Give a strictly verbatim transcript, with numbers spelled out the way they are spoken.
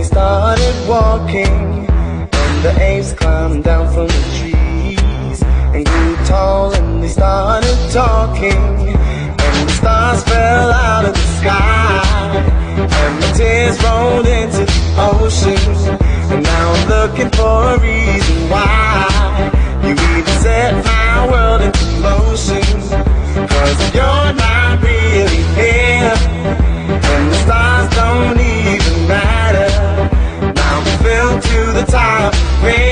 started walking, and the apes climbed down from the trees and grew tall, and they started talking, and the stars fell out of the sky, and the tears rolled into the ocean. And now I'm looking for a reason why you even set my world into motion. Cause you're not really here, and the stars don't even matter. Now I'm filled to the top.